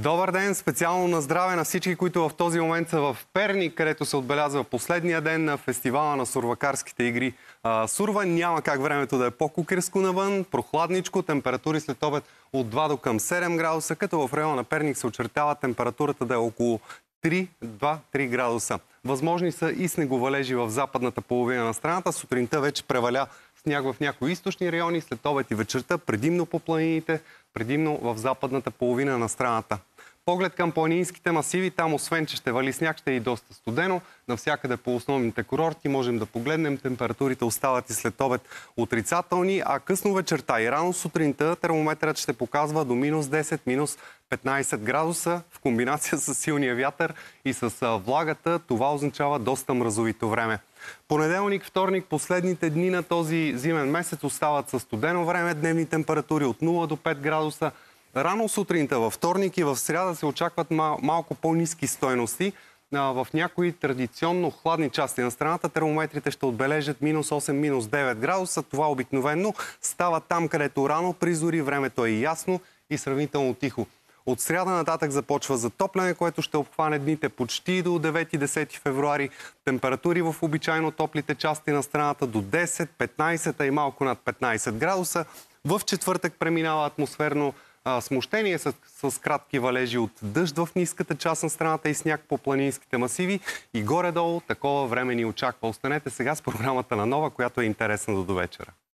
Добър ден! Специално на здраве на всички, които в този момент са в Перник, където се отбелязва последния ден на фестивала на сурвакарските игри. Сурва няма как времето да е по-кукерско навън, прохладничко, температури след обед от 2 до към 7 градуса, като в района на Перник се очертава температурата да е около 2-3 градуса. Възможни са и снеговалежи в западната половина на страната. Сутринта вече преваля сняг в някои източни райони, след обед и вечерта предимно по планините, предимно в западната половина на страната. Поглед към планинските масиви, там освен, че ще вали сняг, ще е и доста студено. Навсякъде по основните курорти можем да погледнем. Температурите остават и след обед отрицателни, а късно вечерта и рано сутринта термометърът ще показва до минус 10, минус 15 градуса. В комбинация с силния вятър и с влагата, това означава доста мразовито време. Понеделник, вторник, последните дни на този зимен месец остават със студено време. Дневни температури от 0 до 5 градуса. Рано сутринта във вторник и в сряда се очакват малко по-ниски стойности. В някои традиционно хладни части на страната термометрите ще отбележат минус 8, минус 9 градуса. Това обикновено става там, където рано при зори времето е ясно и сравнително тихо. От сряда нататък започва затопляне, което ще обхване дните почти до 9-10 февруари. Температури в обичайно топлите части на страната до 10, 15 и малко над 15 градуса. В четвъртък преминава атмосферно смущение с кратки валежи от дъжд в ниската част на страната и сняг по планинските масиви. И горе-долу такова време ни очаква. Останете сега с програмата на Нова, която е интересна до вечера.